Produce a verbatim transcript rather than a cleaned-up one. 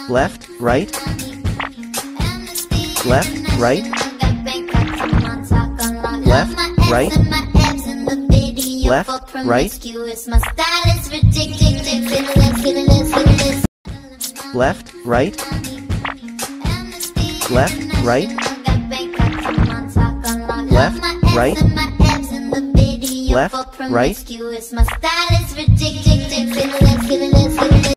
left, right, left, right, left, right, left, right, left, right, left, right, left, right, left, right.